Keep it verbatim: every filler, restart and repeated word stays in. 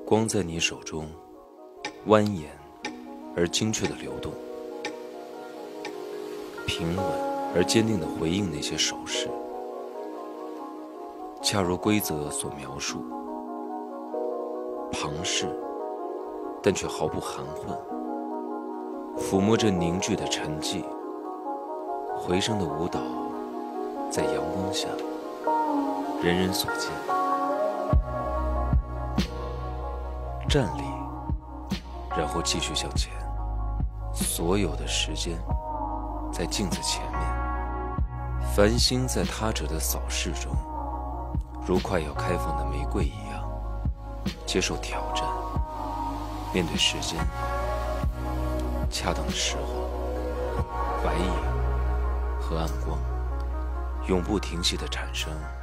光在你手中蜿蜒而精确的流动，平稳而坚定地回应那些手势，恰如规则所描述，庞氏但却毫不含混，抚摸着凝聚的沉寂，回声的舞蹈在阳光下人人所见。站立，然后继续向前，所有的时间在镜子前面，繁星在他者的扫视中，如快要开放的玫瑰一样，接受挑战，面对时间，恰当的时候，白影和暗光永不停息的产生。